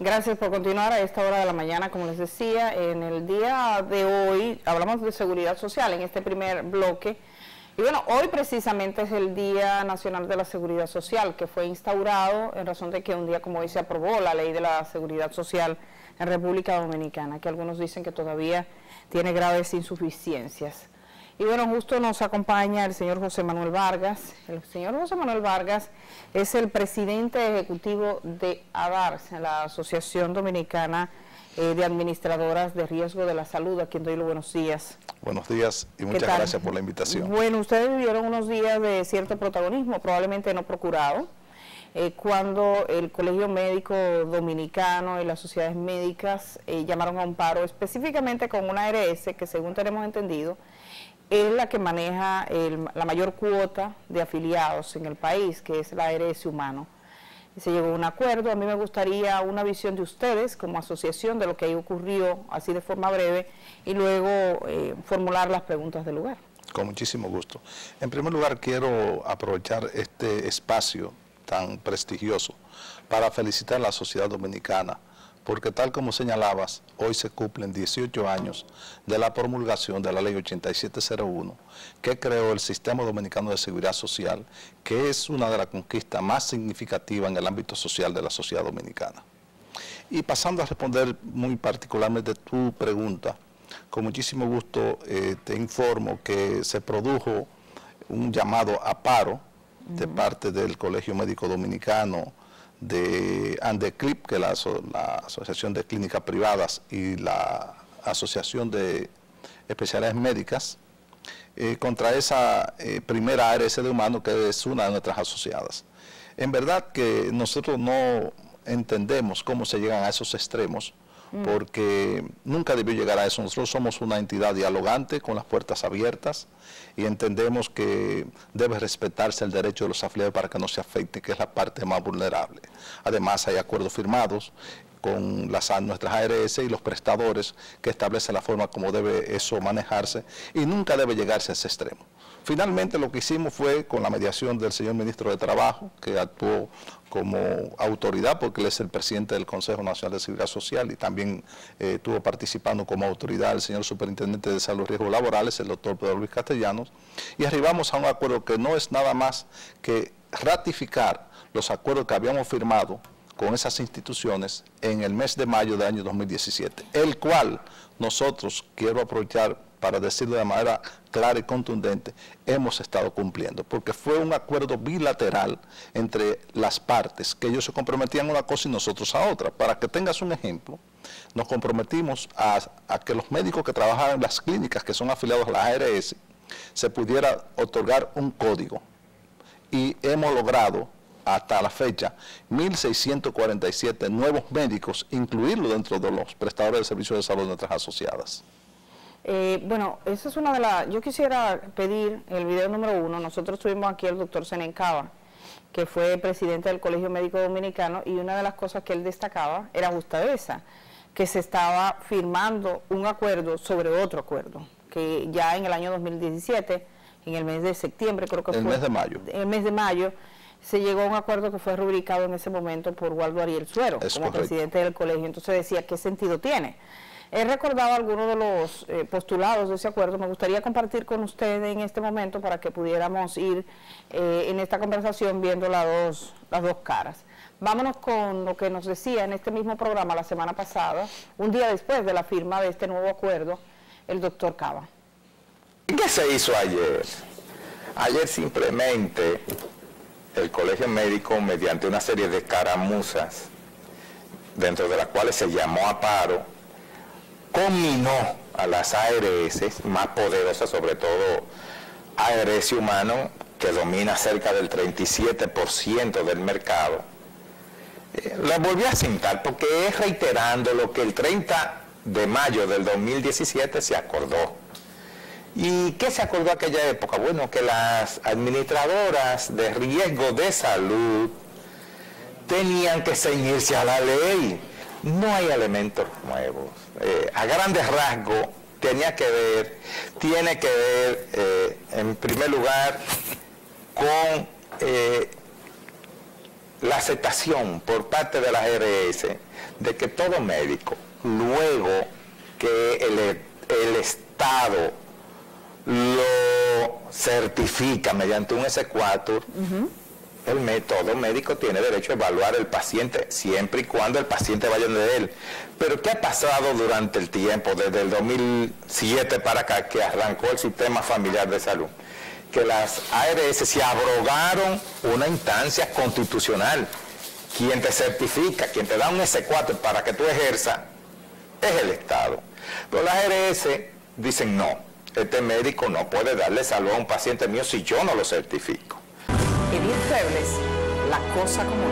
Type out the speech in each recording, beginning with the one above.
Gracias por continuar a esta hora de la mañana. Como les decía, en el día de hoy hablamos de seguridad social en este primer bloque. Y bueno, hoy precisamente es el Día Nacional de la Seguridad Social, que fue instaurado en razón de que un día como hoy se aprobó la Ley de la Seguridad Social en República Dominicana, que algunos dicen que todavía tiene graves insuficiencias. Y bueno, justo nos acompaña el señor José Manuel Vargas. El señor José Manuel Vargas es el presidente ejecutivo de ADARS, la Asociación Dominicana de Administradoras de Riesgo de la Salud, a quien doy los buenos días. Buenos días y muchas gracias por la invitación. Bueno, ustedes vivieron unos días de cierto protagonismo, probablemente no procurado, cuando el Colegio Médico Dominicano y las sociedades médicas llamaron a un paro, específicamente con una ARS que, según tenemos entendido, es la que maneja la mayor cuota de afiliados en el país, que es la ARS Humano. Se llegó a un acuerdo. A mí me gustaría una visión de ustedes como asociación de lo que ahí ocurrió, así de forma breve, y luego formular las preguntas del lugar. Con muchísimo gusto. En primer lugar, quiero aprovechar este espacio tan prestigioso para felicitar a la sociedad dominicana, porque tal como señalabas, hoy se cumplen 18 años de la promulgación de la Ley 8701, que creó el Sistema Dominicano de Seguridad Social, que es una de las conquistas más significativas en el ámbito social de la sociedad dominicana. Y pasando a responder muy particularmente tu pregunta, con muchísimo gusto te informo que se produjo un llamado a paro de parte del Colegio Médico Dominicano, de ANDECLIP, que es la Asociación de Clínicas Privadas, y la Asociación de Especialidades Médicas, contra esa primera ARS de Humano, que es una de nuestras asociadas. En verdad que nosotros no entendemos cómo se llegan a esos extremos, porque nunca debió llegar a eso. Nosotros somos una entidad dialogante, con las puertas abiertas, y entendemos que debe respetarse el derecho de los afiliados para que no se afecte, que es la parte más vulnerable. Además, hay acuerdos firmados con nuestras ARS y los prestadores que establecen la forma como debe eso manejarse, y nunca debe llegarse a ese extremo. Finalmente, lo que hicimos fue, con la mediación del señor ministro de Trabajo, que actuó como autoridad, porque él es el presidente del Consejo Nacional de Seguridad Social, y también estuvo participando como autoridad el señor superintendente de Salud y Riesgos Laborales, el doctor Pedro Luis Castellanos, y arribamos a un acuerdo que no es nada más que ratificar los acuerdos que habíamos firmado con esas instituciones en el mes de mayo del año 2017, el cual nosotros, quiero aprovechar para decirlo de manera clara y contundente, hemos estado cumpliendo, porque fue un acuerdo bilateral entre las partes, que ellos se comprometían a una cosa y nosotros a otra. Para que tengas un ejemplo, nos comprometimos a que los médicos que trabajaban en las clínicas, que son afiliados a las ARS, se pudiera otorgar un código, y hemos logrado hasta la fecha 1.647 nuevos médicos, incluirlo dentro de los prestadores de servicios de salud de nuestras asociadas. Bueno, esa es una de las... Yo quisiera pedir el video número 1. Nosotros tuvimos aquí al doctor Zenén Cava, que fue presidente del Colegio Médico Dominicano, y una de las cosas que él destacaba era justo esa, que se estaba firmando un acuerdo sobre otro acuerdo, que ya en el año 2017, en el mes de septiembre, creo que fue... El mes de mayo. El mes de mayo, se llegó a un acuerdo que fue rubricado en ese momento por Waldo Ariel Suero, como presidente del colegio. Entonces decía, ¿qué sentido tiene? He recordado algunos de los postulados de ese acuerdo. Me gustaría compartir con usted en este momento para que pudiéramos ir en esta conversación viendo las dos caras. Vámonos con lo que nos decía en este mismo programa la semana pasada, un día después de la firma de este nuevo acuerdo, el doctor Cava. ¿Qué se hizo ayer? Ayer simplemente el Colegio Médico, mediante una serie de escaramuzas, dentro de las cuales se llamó a paro, combinó a las ARS más poderosas, sobre todo ARS Humano, que domina cerca del 37% del mercado. La volvió a sentar porque es reiterando lo que el 30 de mayo del 2017 se acordó. ¿Y qué se acordó aquella época? Bueno, que las administradoras de riesgo de salud tenían que ceñirse a la ley. No hay elementos nuevos. A grandes rasgos tiene que ver, en primer lugar, con la aceptación por parte de las ARS de que todo médico, luego que el Estado lo certifica mediante un S4, todo médico tiene derecho a evaluar al paciente siempre y cuando el paciente vaya de él. Pero ¿qué ha pasado durante el tiempo, desde el 2007 para acá, que arrancó el sistema familiar de salud? Que las ARS se abrogaron una instancia constitucional. Quien te certifica, quien te da un S4 para que tú ejerzas, es el Estado. Pero las ARS dicen no, este médico no puede darle salud a un paciente mío si yo no lo certifico. Edith Febles, la cosa como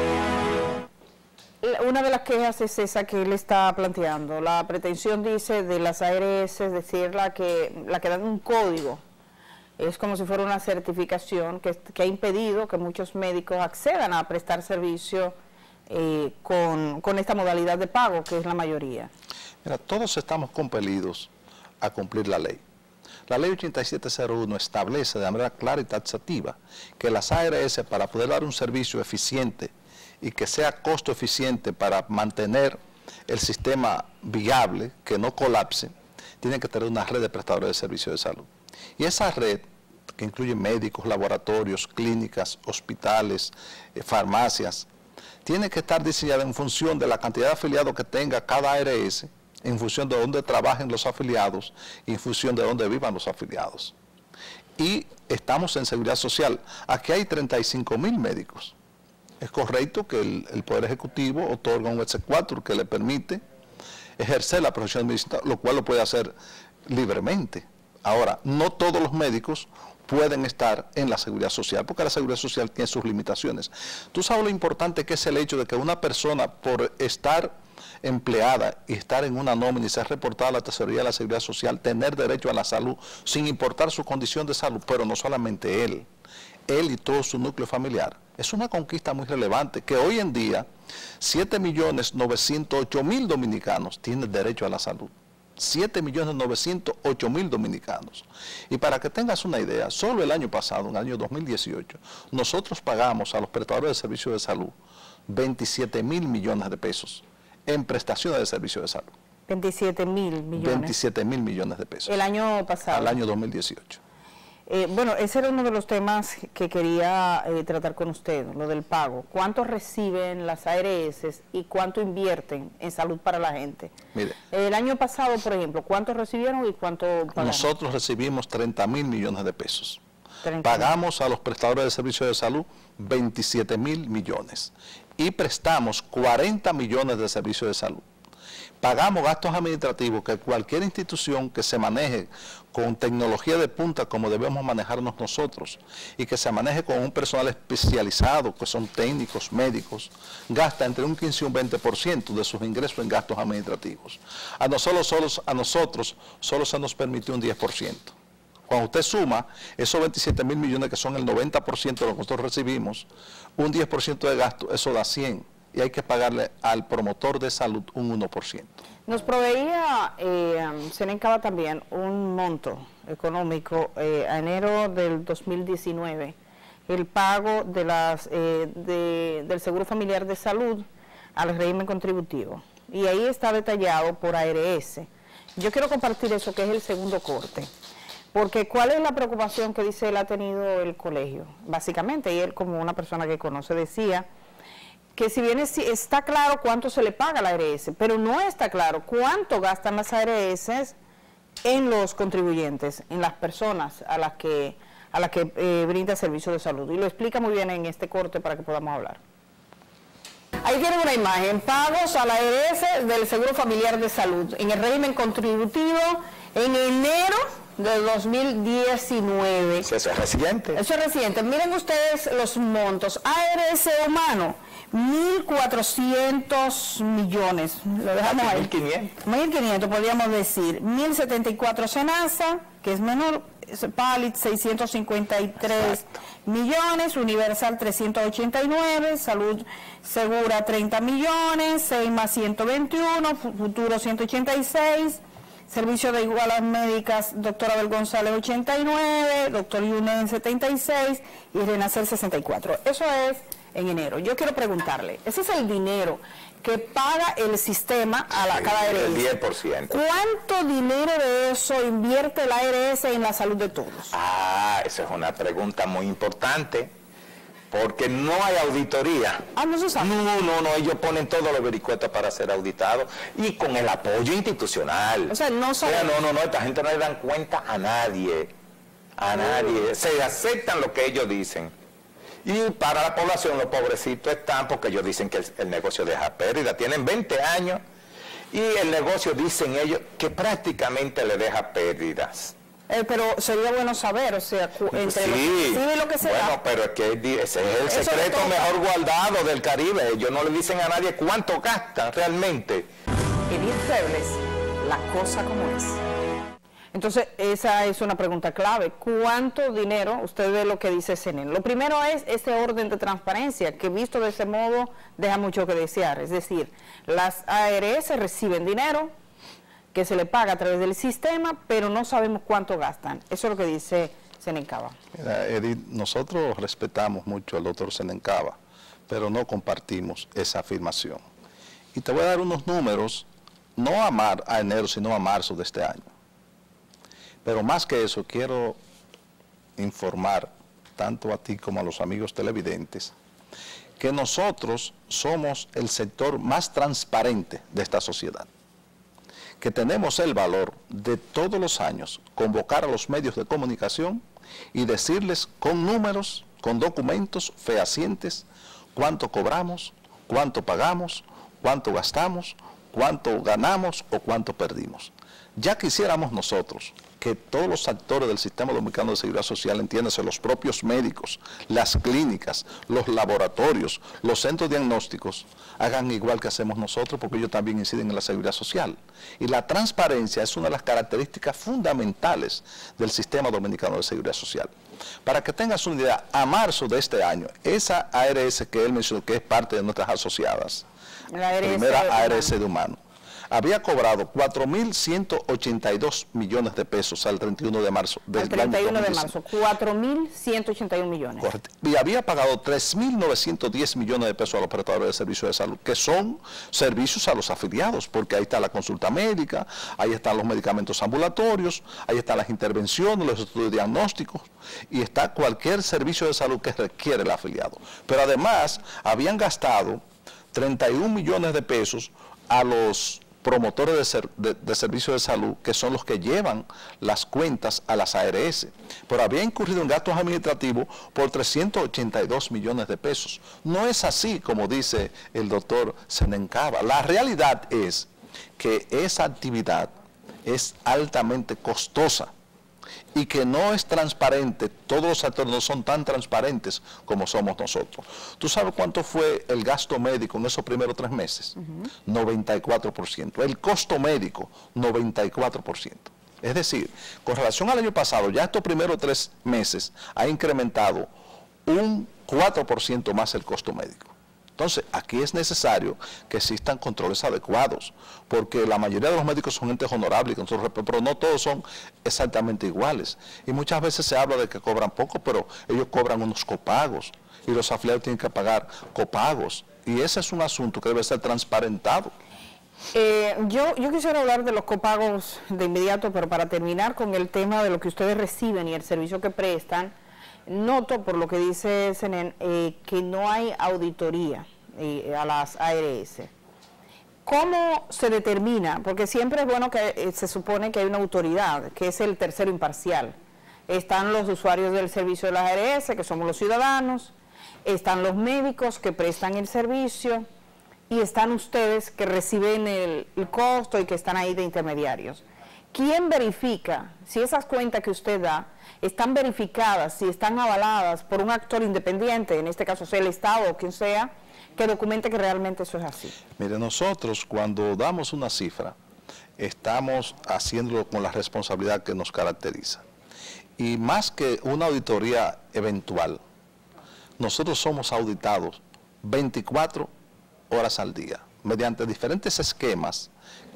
es. Una de las quejas es esa que él está planteando. La pretensión, dice, de las ARS, es decir, la que dan un código. Es como si fuera una certificación que ha impedido que muchos médicos accedan a prestar servicio con esta modalidad de pago, que es la mayoría. Mira, todos estamos compelidos a cumplir la ley. La ley 8701 establece de manera clara y taxativa que las ARS, para poder dar un servicio eficiente y que sea costo eficiente para mantener el sistema viable, que no colapse, tienen que tener una red de prestadores de servicios de salud. Y esa red, que incluye médicos, laboratorios, clínicas, hospitales, farmacias, tiene que estar diseñada en función de la cantidad de afiliados que tenga cada ARS, en función de dónde trabajen los afiliados y en función de dónde vivan los afiliados. Y estamos en seguridad social. Aquí hay 35.000 médicos. Es correcto que el Poder Ejecutivo otorga un S4 que le permite ejercer la profesión de medicina, lo cual lo puede hacer libremente. Ahora, no todos los médicos pueden estar en la seguridad social, porque la seguridad social tiene sus limitaciones. Tú sabes lo importante que es el hecho de que una persona, por estar empleada y estar en una nómina y ser reportada a la Tesorería de la Seguridad Social, tener derecho a la salud, sin importar su condición de salud, pero no solamente él y todo su núcleo familiar. Es una conquista muy relevante, que hoy en día 7.908.000 dominicanos tienen derecho a la salud. 7.908.000 dominicanos. Y para que tengas una idea, solo el año pasado, en el año 2018, nosotros pagamos a los prestadores de servicios de salud 27.000 millones de pesos en prestaciones de servicios de salud. 27.000 millones. 27.000 millones de pesos. El año pasado. Al año 2018. Bueno, ese era uno de los temas que quería tratar con usted, lo del pago. ¿Cuánto reciben las ARS y cuánto invierten en salud para la gente? Mire, el año pasado, por ejemplo, ¿cuánto recibieron y cuánto pagaron? Nosotros recibimos 30.000 millones de pesos. Pagamos a los prestadores de servicios de salud 27.000 millones y prestamos 40 millones de servicios de salud. Pagamos gastos administrativos que cualquier institución que se maneje con tecnología de punta como debemos manejarnos nosotros y que se maneje con un personal especializado, que son técnicos, médicos, gasta entre un 15 y un 20% de sus ingresos en gastos administrativos. A nosotros solo se nos permitió un 10%. Cuando usted suma esos 27.000 millones, que son el 90% de lo que nosotros recibimos, un 10% de gasto, eso da 100. Y hay que pagarle al promotor de salud un 1%. Nos proveía Senencaba también un monto económico a enero del 2019, el pago de del Seguro Familiar de Salud al régimen contributivo. Y ahí está detallado por ARS. Yo quiero compartir eso, que es el segundo corte. Porque ¿cuál es la preocupación que dice él ha tenido el colegio? Básicamente, y él como una persona que conoce decía que si bien está claro cuánto se le paga a la ARS, pero no está claro cuánto gastan las ARS en los contribuyentes, en las personas a las que brinda servicio de salud. Y lo explica muy bien en este corte para que podamos hablar. Ahí tienen una imagen, pagos a la ARS del Seguro Familiar de Salud en el régimen contributivo en enero de 2019. Eso es reciente. Eso es reciente. Miren ustedes los montos. ARS humano, 1.400 millones. Lo dejamos ahí. 1.500. 1.500 podríamos decir. 1.074 Senasa, que es menor. Palit 653 millones, Universal 389, Salud Segura 30 millones, Seima 121, Futuro 186, Servicio de Igualas Médicas, Doctor Abel González 89, Doctor Yunen 76 y Renacer 64. Eso es en enero. Yo quiero preguntarle, ese es el dinero que paga el sistema a cada ARS. El 10%. ¿Cuánto dinero de eso invierte el ARS en la salud de todos? Ah, esa es una pregunta muy importante, porque no hay auditoría. Ah, no se sabe. No, ellos ponen todos los vericuetos para ser auditados y con el apoyo institucional. O sea, no sabe. No, esta gente no le dan cuenta a nadie. A nadie. Se aceptan lo que ellos dicen. Y para la población, los pobrecitos están porque ellos dicen que el negocio deja pérdida. Tienen 20 años y el negocio, dicen ellos, que prácticamente le deja pérdidas. Pero sería bueno saber, o sea, entre sí, lo que se bueno, da. pero es que ese es el secreto mejor guardado del Caribe. Ellos no le dicen a nadie cuánto gastan realmente. Edith Febles, la cosa como es. Entonces, esa es una pregunta clave. ¿Cuánto dinero, usted ve lo que dice CENEN? Lo primero es ese orden de transparencia, que visto de ese modo deja mucho que desear. Es decir, las ARS reciben dinero que se le paga a través del sistema, pero no sabemos cuánto gastan. Eso es lo que dice Senencaba. Mira, Edith, nosotros respetamos mucho al doctor Senencaba, pero no compartimos esa afirmación. Y te voy a dar unos números, no a enero, sino a marzo de este año. Pero más que eso, quiero informar, tanto a ti como a los amigos televidentes, que nosotros somos el sector más transparente de esta sociedad. Que tenemos el valor de todos los años convocar a los medios de comunicación y decirles con números, con documentos fehacientes, cuánto cobramos, cuánto pagamos, cuánto gastamos, cuánto ganamos o cuánto perdimos. Ya quisiéramos nosotros que todos los actores del Sistema Dominicano de Seguridad Social, entiéndase, los propios médicos, las clínicas, los laboratorios, los centros diagnósticos, hagan igual que hacemos nosotros, porque ellos también inciden en la seguridad social. Y la transparencia es una de las características fundamentales del Sistema Dominicano de Seguridad Social. Para que tengas una idea, a marzo de este año, esa ARS que él mencionó, que es parte de nuestras asociadas, la primera ARS de Humano, había cobrado 4.182 millones de pesos al 31 de marzo del 31 de marzo, 4.181 millones. Correcto. Y había pagado 3.910 millones de pesos a los prestadores de servicios de salud, que son servicios a los afiliados, porque ahí está la consulta médica, ahí están los medicamentos ambulatorios, ahí están las intervenciones, los estudios diagnósticos, y está cualquier servicio de salud que requiere el afiliado. Pero además, habían gastado 31 millones de pesos a los promotores de servicios de salud, que son los que llevan las cuentas a las ARS, pero había incurrido en gastos administrativos por 382 millones de pesos. No es así como dice el doctor Senencaba. La realidad es que esa actividad es altamente costosa y que no es transparente. Todos los actores no son tan transparentes como somos nosotros. ¿Tú sabes cuánto fue el gasto médico en esos primeros 3 meses? 94%. El costo médico, 94%. Es decir, con relación al año pasado, ya estos primeros 3 meses ha incrementado un 4% más el costo médico. Entonces, aquí es necesario que existan controles adecuados, porque la mayoría de los médicos son gente honorable, pero no todos son exactamente iguales. Y muchas veces se habla de que cobran poco, pero ellos cobran unos copagos, y los afiliados tienen que pagar copagos. Y ese es un asunto que debe ser transparentado. Yo quisiera hablar de los copagos de inmediato, pero para terminar con el tema de lo que ustedes reciben y el servicio que prestan, noto, por lo que dice CENEN, que no hay auditoría a las ARS. ¿Cómo se determina? Porque siempre es bueno que se supone que hay una autoridad, que es el tercero imparcial. Están los usuarios del servicio de las ARS, que somos los ciudadanos, están los médicos que prestan el servicio, y están ustedes que reciben el costo y que están ahí de intermediarios. ¿Quién verifica si esas cuentas que usted da están verificadas, si están avaladas por un actor independiente, en este caso sea el Estado o quien sea, que documente que realmente eso es así? Mire, nosotros cuando damos una cifra, estamos haciéndolo con la responsabilidad que nos caracteriza. Y más que una auditoría eventual, nosotros somos auditados 24 horas al día, mediante diferentes esquemas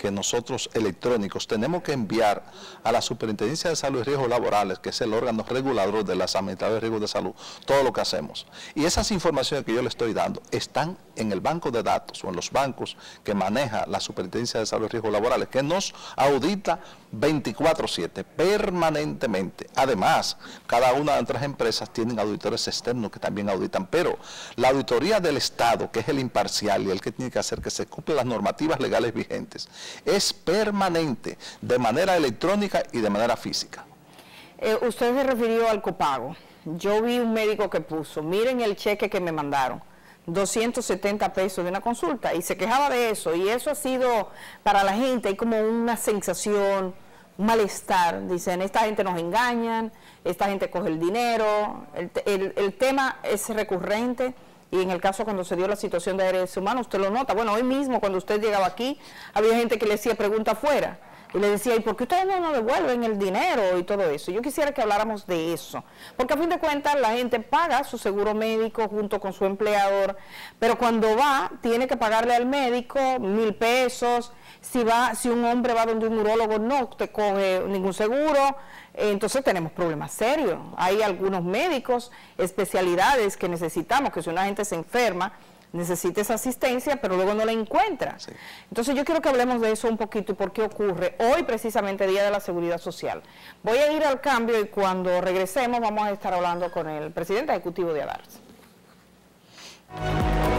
que nosotros electrónicos tenemos que enviar a la Superintendencia de Salud y Riesgos Laborales, que es el órgano regulador de las administradoras de riesgos de salud, todo lo que hacemos. Y esas informaciones que yo le estoy dando están en el banco de datos o en los bancos que maneja la Superintendencia de Salud y Riesgos Laborales, que nos audita 24/7, permanentemente. Además, cada una de nuestras empresas tienen auditores externos que también auditan, pero la auditoría del Estado, que es el imparcial y el que tiene que hacer que se cumplan las normativas legales vigentes, es permanente, de manera electrónica y de manera física. Usted se refirió al copago. Yo vi un médico que puso, miren el cheque que me mandaron, 270 pesos de una consulta, y se quejaba de eso, y eso ha sido para la gente, hay como una sensación, un malestar, dicen, esta gente nos engañan, esta gente coge el dinero, el tema es recurrente, y en el caso cuando se dio la situación de derechos humanos, usted lo nota, bueno, hoy mismo cuando usted llegaba aquí, había gente que le hacía pregunta afuera, y le decía, ¿y por qué ustedes no nos devuelven el dinero y todo eso? Yo quisiera que habláramos de eso, porque a fin de cuentas la gente paga su seguro médico junto con su empleador, pero cuando va, tiene que pagarle al médico 1,000 pesos, si un hombre va donde un urólogo no te coge ningún seguro, entonces tenemos problemas serios. Hay algunos médicos, especialidades que necesitamos, que si una gente se enferma, necesita esa asistencia, pero luego no la encuentra. Sí. Entonces yo quiero que hablemos de eso un poquito y por qué ocurre hoy precisamente Día de la Seguridad Social. Voy a ir al cambio y cuando regresemos vamos a estar hablando con el presidente ejecutivo de ADARS.